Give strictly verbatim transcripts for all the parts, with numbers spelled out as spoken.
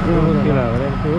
Gila, keren tuh.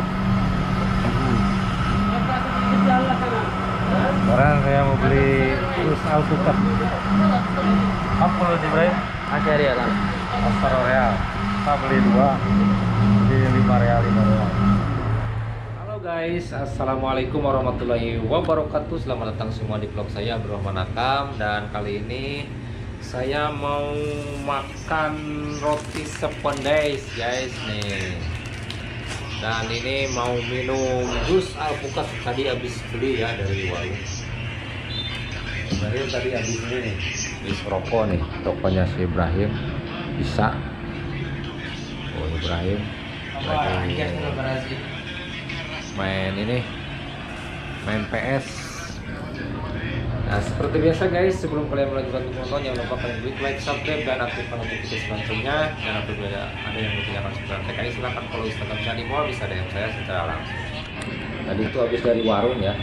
Sekarang saya mau beli terus alpukat. Apa lo sih, Bray? Masih real lah. Pasar real. Kita beli dua. Jadi lima real, lima real. Halo guys, assalamualaikum warahmatullahi wabarakatuh. Selamat datang semua di vlog saya, Bro Manakam. Dan kali ini saya mau makan roti sependais guys nih. Dan ini mau minum jus alpukat, tadi habis beli ya dari warung. Ibrahim tadi habis ini nih, habis rokok nih, tokonya si Ibrahim bisa. Oh Ibrahim lagi main ini, main P S. Nah seperti biasa guys, sebelum kalian melanjutkan nonton jangan lupa kalian klik like, subscribe dan aktifkan notifikasi loncengnya. Dan apabila ada yang bertanyakan seputar T K I silahkan follow Instagram saya di bawah, bisa D M saya secara langsung. Tadi itu habis dari warung ya,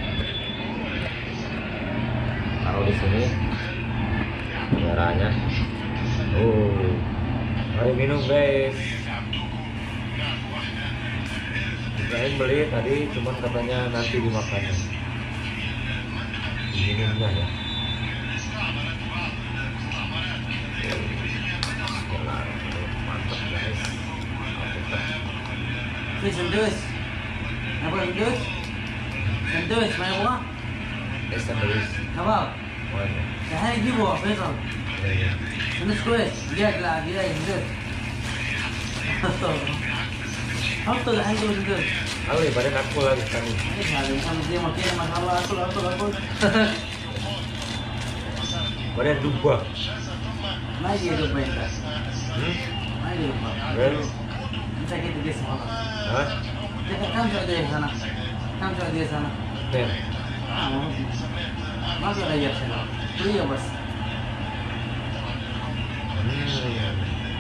taruh di sini merahnya. Oh, mari minum guys. Ibrahim beli tadi, cuman katanya nanti dimakan. Minumnya ya. Mantap guys. Ini sendus. Apa sendus? Sendus, main bola? Eh sandwich. Apa? Mana? Saya jibu, Faisal. Sendus كويس. جاك لا جاي sendus. حطوا الحين sendus. Kali badan aku lagi kali. ايش هذا؟ خمس دقايق ماكينه ما شاء الله اكل اكل اكل. Badan dua. ما يجي يدب انت. Hmm? ما يجي يدب. Baru. انت كنت جسم والله. Hah? كم سعودية سنة؟ كم سعودية سنة؟ Ten. آه ما في غير سنة. هي بس. Hmm.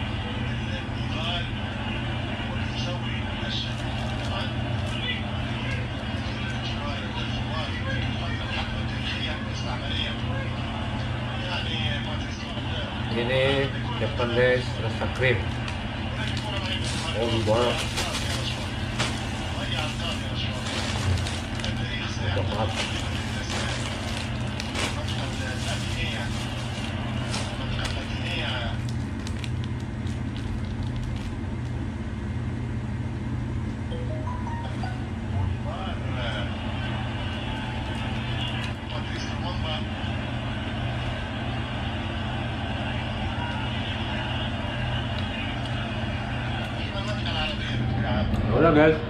Ini Japanese rasa krim. Oh banyak. Coklat. Udah guys,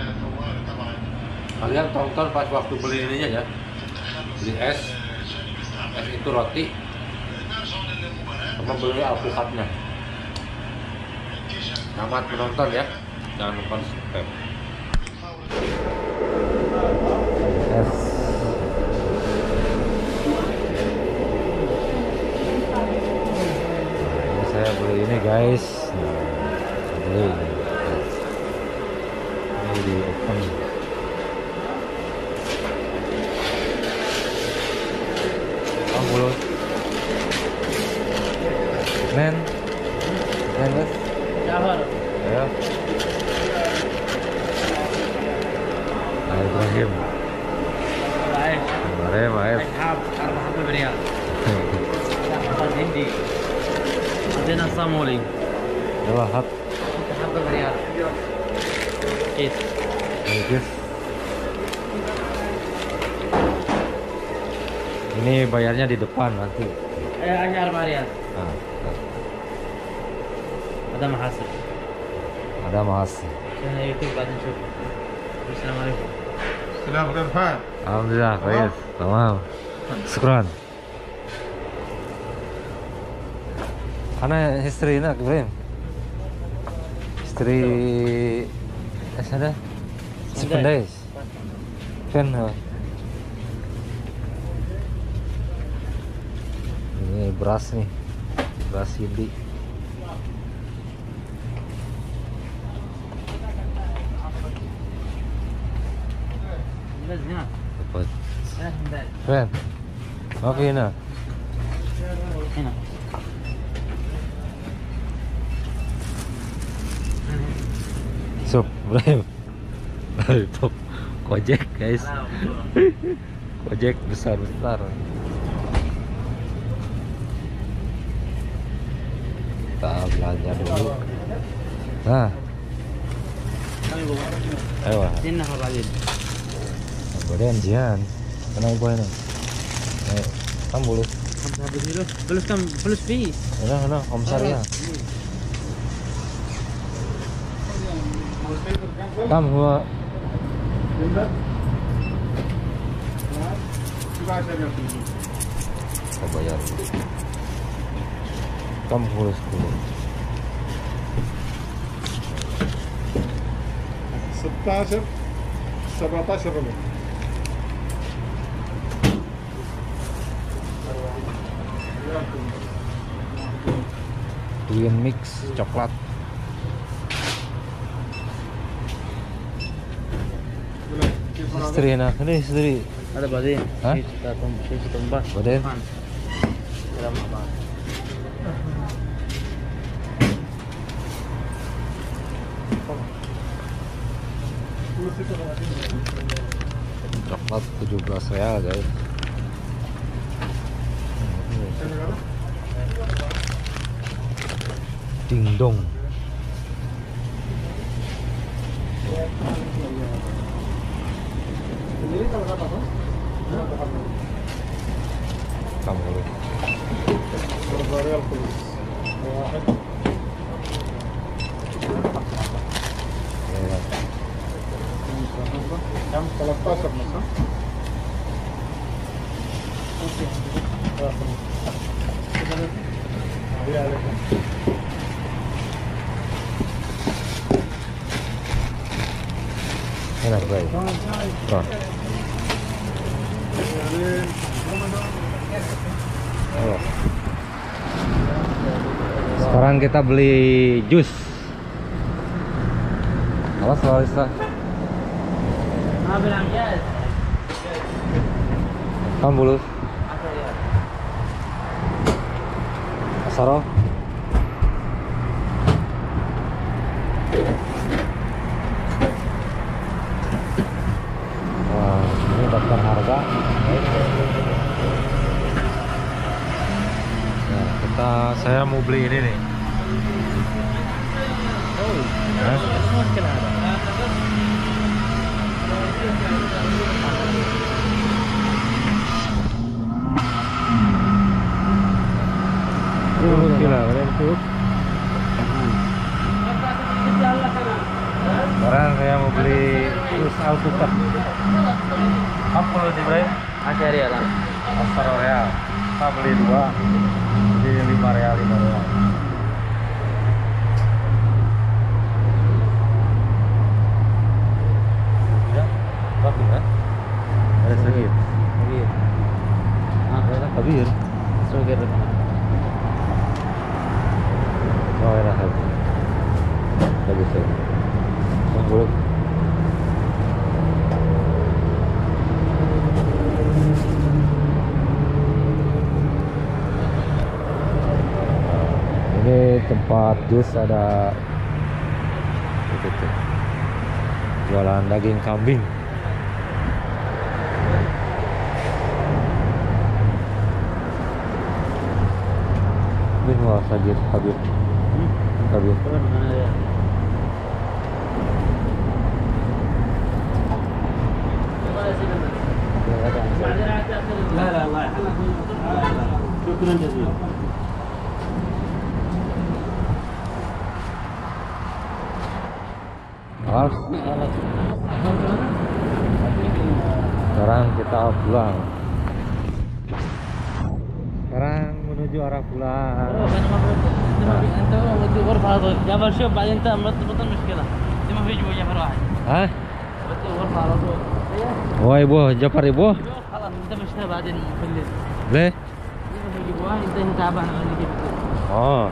kalian tonton pas waktu beli ininya ya, beli es, es itu roti, sama beli alpukatnya. Selamat menonton ya, jangan lupa subscribe. Es. Nah, ini saya beli ini guys, nah, beli ini. Di open. Oh mulut. Nen. Nen guys. جعفر. Ayo. Ayo Ibrahim. عايش. Ibrahim, ayo. حاب أربع حبة بريال. حبة هندي. عندنا صامولي. Yalla hat. حبة بريال. كيس. Guys. Ini bayarnya di depan nanti. أنا أربع ريال. Nah, nah. هذا محاسب. Ada mahasiswa. عشان يوتيوب بعد نشوف. السلام عليكم. السلام عليكم. Alhamdulillah, baik. Tamam. Syukran. Karena history nak Ibrahim. History eh ada sependais. Kan. Ini beras nih. Beras hindi. بس هنا. Dapat. هنا هنا. Kan. Oke nah. هنا. Masuk, Ibrahim. Itu Gojek guys. Gojek besar-besar. Kita belanja dulu. Nah, ayo. Sini apa lagi? Kemudian jian, kenapa ibu ini? Eh, kamu boleh? Kamu habis dulu, belus kam, belus bis. Udah, udah, om Sarya. Kamu gua. Kita bayar. Kamu boleh sepuluh. ستاشر سبعتاشر ربع. Twin mix coklat. Istri nak, ini istri. Ada badin. Hah? Kita tumbas, kita tumbas. Badin. Dalam apa? Coklat tujuh belas real guys. Dingdong. Kamu boleh. أربعة ريال فلوس. واحد. كم؟ ثلاثة عشر مثلا. Enak baik. Tuh. Ayo. Sekarang kita beli jus. Awas Larissa. Ah, bilang yes. Kamu bulu. Apa ya? Asaro. Wah, ini daftar harga. Nah, kita saya mau beli ini nih. Oh, Hah? semua kena ada. Dulu kira kalian tuh. Sekarang saya mau beli jus alpukat. Apa lo sih, Bray? Ada real lah. Asaro real. Kita beli dua. Jadi lima real, lima real. Ya, bagus kan? Ada sedikit. Kabir. Ah, Ada kabir. sugar. Oh, enak aja. Bagus ya. Tunggu. Ini tempat jus ada itu tuh. Jualan daging kambing. Bin wah sajid habib. Habib. لا لا الله يحفظك. شكرا جزيلا. Alas. Sekarang kita pulang. Sekarang menuju arah pulang. انت ودي غرفه على طول جبل شوف بعدين انت مرتبط المشكله دي ما في جوا جبل واحد Hah? ودي غرفه على طول Oh ibu, Jafar ibu? خلاص انت مشتها بعدين في الليل Leh? دي ما في جوا انت هنا تعبان على اللي جبت Oh.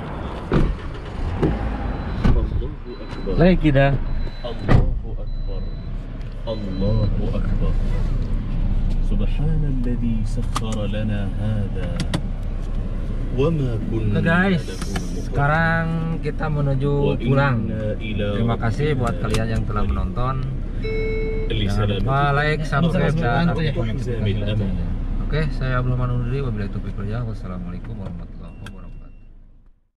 Leh kita. الله أكبر الله أكبر سبحان الذي سخر لنا هذا وما كنا guys. له Sekarang kita menuju pulang. Terima kasih buat kalian yang telah menonton. Jangan lupa like, subscribe, dan aktifkan notifikasi. Oke, saya Abdul Manudri. Wabillahi taufiq wal hidayah. Wassalamualaikum warahmatullahi wabarakatuh.